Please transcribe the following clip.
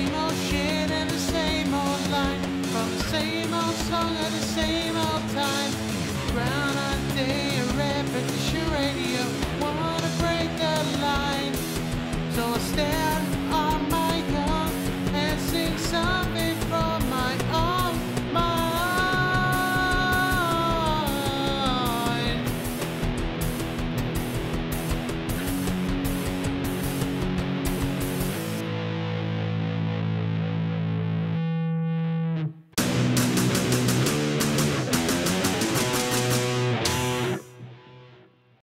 same old shit and the same old line, from the same old song at the same old time. Groundhog Day, a repetition radio, wanna break the line. So I stand